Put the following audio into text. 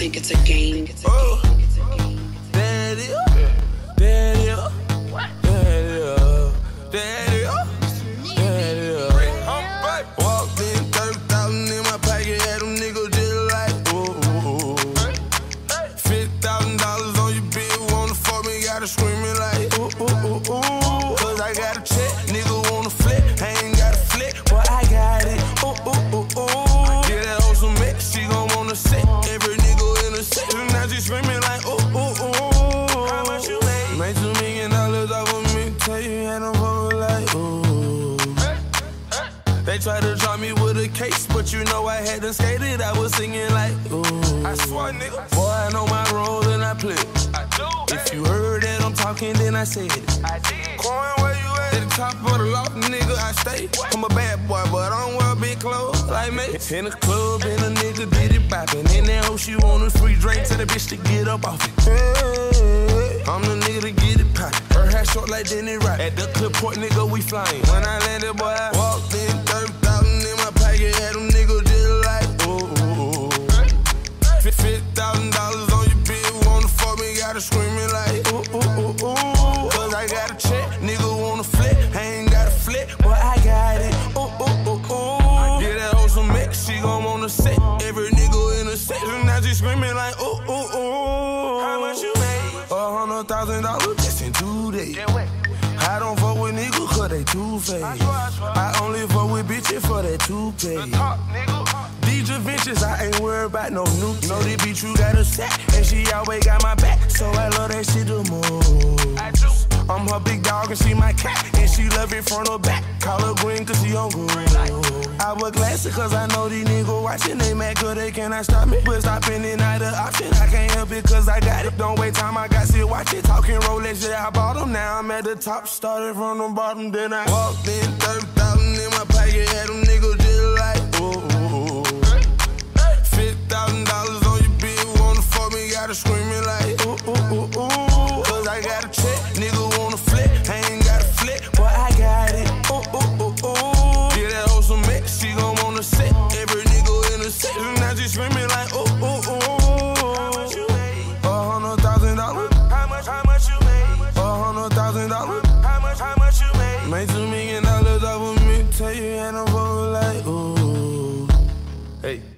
think it's a game. There it is. There it is. There it is. There it is. Walked in, 30,000 in my pocket, had them niggas just like, ooh. $50,000 on your bill, wanna fuck me, gotta screaming like, ooh. Cause I got a check, nigga wanna flip, I ain't got a flip, but I got it, ooh. Get that hoe some mix, she gon' wanna sit, every nigga in the set, now she screaming like, ooh. How much you made? Made $2 million off of me, tell you had them fuckin' like, ooh. They tried to drop me with a case, but you know I had to skate it. I was singing like, ooh. I swear, nigga. Boy, I know my role and I play it. I do. If you heard that I'm talking, then I said it. I did. Quan, where you at? At the top of the loft, nigga, I stay. What? I'm a bad boy, but I don't wear big clothes like me. In the club, and a nigga did it boppin'. In that hoe, she want a free drink, tell the bitch to get up off it. Hey, I'm the nigga to get it poppin'. Her hair short like Denny Rock. At the clip port, nigga, we flyin'. When I landed, boy, I walked in, 30,000 in my pocket, had them niggas just like, ooh. $50,000 on your bill, wanna fuck me, gotta screaming like, ooh. Cause I got a check, nigga wanna flip, I ain't got a flip, but I got it, ooh. Get that hoe some mix, she gon' wanna sit, every nigga in the section, now she screaming like, ooh. How much you made? $100,000 just in 2 days. I don't fuck with niggas cause they two-faced. I only fuck with bitches for that toupee. These adventures, I ain't worried about no nukes. Know this bitch you got a set, and she always got my back, so I love that shit the most. I'm her big dog and she my cat, and she love it from the back. Call her green cause she on good. I wear glasses cause I know these niggas watching. They mad cause they cannot stop me, but stopping it not an option. I can't help it cause I got it. Don't wait time, I got to watch it. Talking Rolex, yeah, I bought them. Now I'm at the top, started from the bottom, then I walked in, 30,000 in my pocket, had them niggas just like, ooh. $50,000 on your bill, wanna fuck me, gotta screaming like, ooh. Cause I got a check, nigga wanna flip, I ain't got a flip, but I got it, ooh. Get that hoe some mix, she gon' wanna sit, every nigga in the section, now she screaming like, ooh. How much you made? $100,000. How much you made? $100,000. How much you made? Made $2 million off of me, tell you had them fuckin' like, ooh. Hey.